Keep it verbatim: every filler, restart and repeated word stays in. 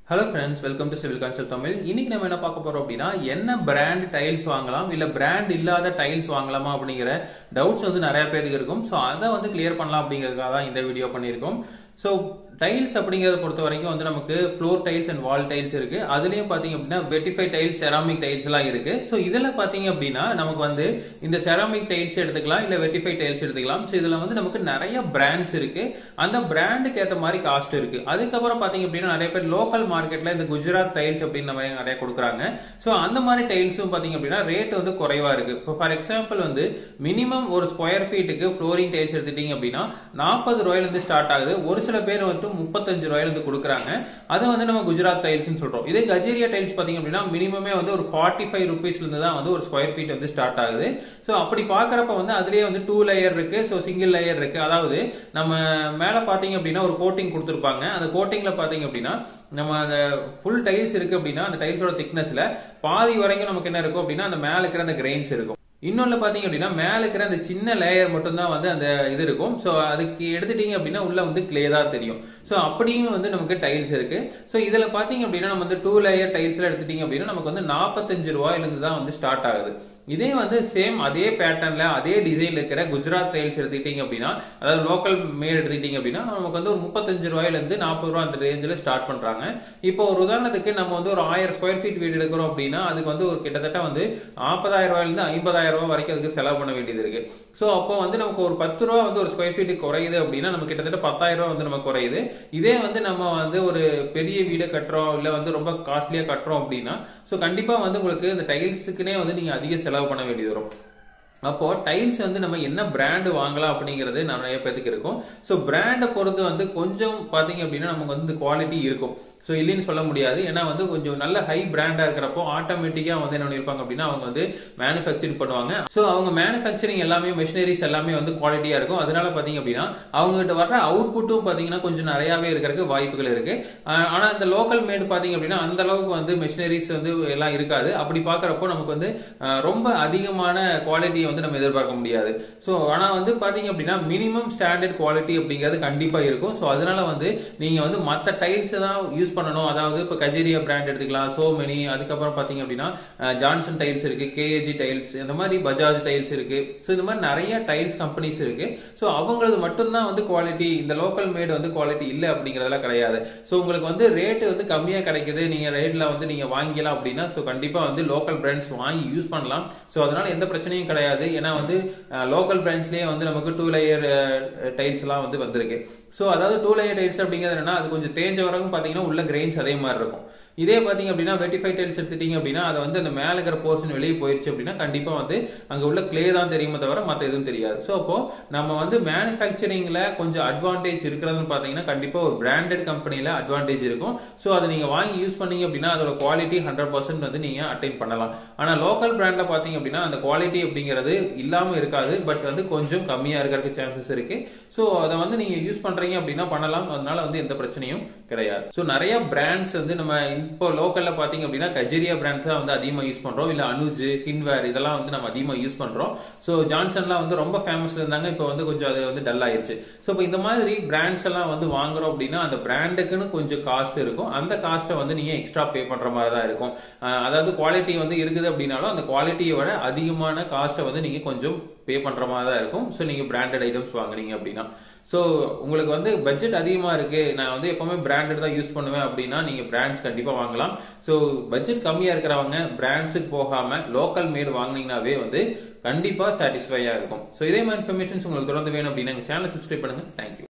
Hello friends, welcome to Civil Consult Tamil. இன்னைக்கு நம்ம என்ன பார்க்க போறோம் அப்படினா என்ன பிராண்ட் டைல்ஸ் வாங்கலாம் இல்ல பிராண்ட் இல்லாத டைல்ஸ் வாங்கலாமா அப்படிங்கற டவுட்ஸ் வந்து நிறைய பேருக்கு இருக்கும். சோ அத வந்து கிளியர் பண்ணலாம் அப்படிங்கறதுக்காக தான் இந்த வீடியோ பண்ணிருக்கோம். சோ டைல்ஸ் அப்படிங்கறத பொறுத்த வரைக்கும் வந்து நமக்கு floor tiles and wall tiles இருக்கு. அதுலயும் பாத்தீங்க அப்படினா வெட்டிஃபை டைல்ஸ், செராமிக் டைல்ஸ் எல்லாம் இருக்கு. சோ இதெல்லாம் பாத்தீங்க அப்படினா நமக்கு வந்து இந்த செராமிக் டைல்ஸ் எடுத்துக்கலாம் இல்ல வெட்டிஃபை டைல்ஸ் எடுத்துக்கலாம். சோ இதுல வந்து நமக்கு நிறைய பிராண்ட்ஸ் இருக்கு. அந்த பிராண்டுக்கு ஏத்த மாதிரி காஸ்ட் இருக்கு. அதுக்கு அப்புறம் பாத்தீங்க அப்படினா நிறைய பேர் லோக்கல் மார்க்கெட்ல இந்த குஜராத் டைல்ஸ் அப்படின்னு நம்ம நிறைய கொடுக்குறாங்க. சோ அந்த மாதிரி டைல்ஸும் பாத்தீங்க அப்படினா ரேட் வந்து குறைவா இருக்கு. இப்போ ஃபார் எக்ஸாம்பிள் வந்து மினிமம் ஒரு ஸ்கொயர் ஃபீட்டுக்கு ஃப்ளோரிங் டைல்ஸ் எடுத்துட்டீங்க அப்படினா நாற்பது ரூபாயில இருந்து ஸ்டார்ட் ஆகுது. ஒரு சில பேர் வந்து முப்பத்தஞ்சு ரூபாயில இருந்து கொடுக்குறாங்க. அது வந்து நம்ம குஜராத் டைல்ஸ் சொல்றோம். இதே கஜேரியா டைல்ஸ் பாத்தீங்க அப்படினா மினிமமே வந்து ஒரு நாற்பத்தி ஐந்து ரூபீஸ்ல இருந்து தான் வந்து ஒரு ஸ்கொயர் ஃபீட் வந்து ஸ்டார்ட் ஆகுது. சோ அப்படி பாக்குறப்ப வந்து அதுலயே வந்து டூ லேயர் இருக்கு, சோ சிங்கிள் லேயர் இருக்கு. அதாவது நம்ம மேல பாத்தீங்க அப்படினா ஒரு கோட்டிங் கொடுத்திருப்பாங்க. அந்த கோட்டிங்ல பாத்தீங்க அப்படினா நம்ம அந்த ஃபுல் டைல்ஸ் இருக்கு அப்படினா அந்த டைல்ஸோட திக்னஸ்ல பாதி வரைக்கும் நமக்கு என்ன இருக்கும் அப்படினா அந்த மேல இருக்கிற அந்த கிரெயின்ஸ் இருக்கும். இன்னொன்னு பாத்தீங்க அப்படின்னா மேல இருக்கிற அந்த சின்ன லேயர் மட்டும் தான் வந்து அந்த இது இருக்கும். சோ அதுக்கு எடுத்துட்டீங்க அப்படின்னா உள்ள வந்து கிளே தான் தெரியும். சோ அப்படியும் வந்து நமக்கு டைல்ஸ் இருக்கு. சோ இதுல பாத்தீங்க அப்படின்னா நம்ம வந்து டூ லேயர் டைல்ஸ்ல எடுத்துட்டீங்க அப்படின்னா நமக்கு வந்து நாற்பத்தஞ்சு ரூபாயில இருந்து தான் வந்து ஸ்டார்ட் ஆகுது. இதே வந்து சேம் அதே பேட்டர்ன்ல அதே டிசைன்ல இருக்கிற குஜராத் டைல்ஸ் எடுத்துக்கிட்டீங்க அப்படின்னா, அதாவது லோக்கல் மேட் எடுத்துக்கிட்டீங்க அப்படின்னா நமக்கு வந்து ஒரு முப்பத்தஞ்சு ரூபாயில இருந்து நாற்பது ரூபாய் அந்த ரேஞ்சில ஸ்டார்ட் பண்றாங்க. இப்போ ஒரு உதாரணத்துக்கு நம்ம வந்து ஒரு ஆயிரம் ஸ்கொயர் ஃபீட் வீடு எடுக்கிறோம் அப்படின்னா அதுக்கு வந்து ஒரு கிட்டத்தட்ட வந்து நாற்பதாயிரம் ரூபாயில இருந்து ஐம்பதாயிரம் ரூபாய் வரைக்கும் அதுக்கு செலவு பண்ண வேண்டியது இருக்கு. சோ அப்போ வந்து நமக்கு ஒரு பத்து ரூபா வந்து ஒரு ஸ்கொயர் ஃபீட் குறையுது அப்படின்னா நமக்கு கிட்டத்தட்ட பத்தாயிரம் ரூபாய் வந்து நமக்கு குறையுது. இதே வந்து நம்ம வந்து ஒரு பெரிய வீடு கட்டுறோம் இல்ல வந்து ரொம்ப காஸ்ட்லியா கட்டுறோம் அப்படின்னா சோ கண்டிப்பா வந்து உங்களுக்கு இந்த டைல்ஸுக்குனே வந்து நீங்க அதிக செலவு பண்ண வேண்டியது வரும். அப்போ டைல்ஸ் வந்து நம்ம என்ன பிராண்ட் வாங்கலாம் அப்படிங்கிறது நிறைய பேருக்கு இருக்கும். சோ பிராண்டை பொறுத்து வந்து கொஞ்சம் பாத்தீங்க அப்படின்னா நமக்கு வந்து குவாலிட்டி இருக்கும். சோ இல்லைன்னு சொல்ல முடியாது. ஏன்னா வந்து கொஞ்சம் நல்ல ஹை பிராண்டா இருக்கிறப்போ ஆட்டோமேட்டிக்கா வந்து என்ன பண்ணிருப்பாங்க அப்படின்னா அவங்க வந்து மேனுஃபேக்சரிங் பண்ணுவாங்க. சோ அவங்க மேனுஃபேக்சரிங் எல்லாமே மெஷினரிஸ் எல்லாமே வந்து குவாலிட்டியா இருக்கும். அதனால பாத்தீங்க அப்படின்னா அவங்க கிட்ட வர அவுட்புட்டும் பாத்தீங்கன்னா கொஞ்சம் நிறையவே இருக்கிறதுக்கு வாய்ப்புகள் இருக்கு. ஆனா இந்த லோக்கல் மேட் பாத்தீங்க அப்படின்னா அந்த அளவுக்கு வந்து மெஷினரிஸ் வந்து எல்லாம் இருக்காது. அப்படி பாக்குறப்போ நமக்கு வந்து ரொம்ப அதிகமான குவாலிட்டியை வந்து நம்ம எதிர்பார்க்க முடியாது. சோ ஆனா வந்து பாத்தீங்க அப்படின்னா மினிமம் ஸ்டாண்டர்ட் குவாலிட்டி அப்படிங்கிறது கண்டிப்பா இருக்கும். சோ அதனால வந்து நீங்க வந்து மத்த டைல்ஸ் தான் யூஸ் பண்ணணும். அதாவது இப்ப கஜேரியா பிராண்ட் எடுத்துக்கலாம், சோ மெனி, அதுக்கப்புறம் பாத்தீங்க அப்படின்னா ஜான்சன் டைல்ஸ் இருக்கு, கேஏஜி டைல்ஸ், இந்த மாதிரி பஜாஜ் டைல்ஸ் இருக்கு. சோ இந்த மாதிரி நிறைய டைல்ஸ் கம்பெனிஸ் இருக்கு. சோ அவங்களது மட்டும் தான் வந்து குவாலிட்டி, இந்த லோக்கல் மேட் வந்து குவாலிட்டி இல்ல அப்படிங்கறதெல்லாம் கிடையாது. சோ உங்களுக்கு வந்து ரேட் வந்து கம்மியா கிடைக்குது, நீங்க ரேட்ல வந்து நீங்க வாங்கிக்கலாம் அப்படின்னா சோ கண்டிப்பா வந்து லோக்கல் பிராண்ட்ஸ் வாங்கி யூஸ் பண்ணலாம். சோ அதனால எந்த பிரச்சனையும் கிடையாது. ஏன்னா வந்து லோக்கல் பிராண்ட்ஸ்லயே வந்து நமக்கு டூ லேயர் டைல்ஸ் எல்லாம் வந்து வந்திருக்கு. சோ அதாவது டூ லேயர் டைல்ஸ் அப்படிங்கிறது என்னன்னா அது கொஞ்சம் தேஞ்ச வரைக்கும் பாத்தீங்கன்னா உள்ள கிரெயின்ஸ் அதே மாதிரி இருக்கும். இதே பாத்தீங்க அப்படின்னா வெட்டிஃபை டைல்ஸ் எடுத்துட்டீங்க அப்படின்னா அது வந்து அந்த மேல இருக்கிற போர்ஷன் வெளியே போயிருச்சு அப்படின்னா கண்டிப்பா வந்து அங்க உள்ள கிளே தான் தெரியுமே தவிர மத்த எதுவும் தெரியாது. சோ அப்போ நம்ம வந்து மேனுஃபேக்சரிங்ல கொஞ்சம் அட்வான்டேஜ் இருக்கிறதுன்னு பாத்தீங்கன்னா கண்டிப்பா ஒரு பிராண்டட் கம்பெனில அட்வான்டேஜ் இருக்கும். சோ அதை நீங்க வாங்கி யூஸ் பண்ணீங்க அப்படின்னா அதோட குவாலிட்டி ஹண்ட்ரட் பர்சன்ட் வந்து நீங்க அட்டைன் பண்ணலாம். ஆனா லோக்கல் பிராண்ட்ல பாத்தீங்க அப்படின்னா அந்த குவாலிட்டி அப்படிங்கிறது இல்லாம இருக்காது. பட் வந்து கொஞ்சம் கம்மியா இருக்கிறதுக்கு சான்சஸ் இருக்கு. சோ அதை வந்து நீங்க யூஸ் பண்றீங்க அப்படின்னா பண்ணலாம். அதனால வந்து எந்த பிரச்சனையும் கிடையாது. சோ நிறைய பிராண்ட்ஸ் வந்து நம்ம இப்போ லோக்கல்ல பாத்தீங்க அப்படின்னா கஜேரியா பிராண்ட்ஸ் வந்து அதிகமா யூஸ் பண்றோம். இல்ல அனுஜ், கின்வேர் இதெல்லாம் வந்து நம்ம அதிகமா யூஸ் பண்றோம். சோ ஜான்சன்லாம் வந்து ரொம்ப ஃபேமஸ்ல இருந்தாங்க. இப்போ வந்து கொஞ்சம் அது வந்து டல் ஆயிருச்சு. சோ இப்போ இந்த மாதிரி பிராண்ட்ஸ் எல்லாம் வந்து வாங்குறோம் அப்படின்னா அந்த பிராண்டுக்குன்னு கொஞ்சம் காஸ்ட் இருக்கும். அந்த காஸ்ட்டை வந்து நீங்க எக்ஸ்ட்ரா பே பண்ற மாதிரி தான் இருக்கும். அதாவது குவாலிட்டி வந்து இருக்குது அப்படின்னாலும் அந்த குவாலிட்டியை விட அதிகமான காஸ்ட்டை வந்து நீங்க கொஞ்சம் பே பண்ற மாதிரி தான் இருக்கும். சோ நீங்க பிராண்டட் ஐட்டம்ஸ் வாங்குனீங்க அப்படின்னா சோ உங்களுக்கு வந்து பட்ஜெட் அதிகமா இருக்கு, நான் வந்து எப்பவுமே பிராண்டட் தான் யூஸ் பண்ணுவேன் அப்படின்னா நீங்க பிராண்ட்ஸ் கண்டிப்பா வாங்கலாம். சோ பட்ஜெட் கம்மியா இருக்கிறவங்க பிராண்ட்ஸுக்கு போகாம லோக்கல் மேட் வாங்கினீங்கன்னாவே வந்து கண்டிப்பா சாட்டிஸ்ஃபையா இருக்கும். சோ இதே மாதிரி இன்ஃபர்மேஷன்ஸ் உங்களுக்கு தொடர்ந்து வேணும் அப்படின்னா சேனல் சப்ஸ்கிரைப் பண்ணுங்க. தேங்க்யூ.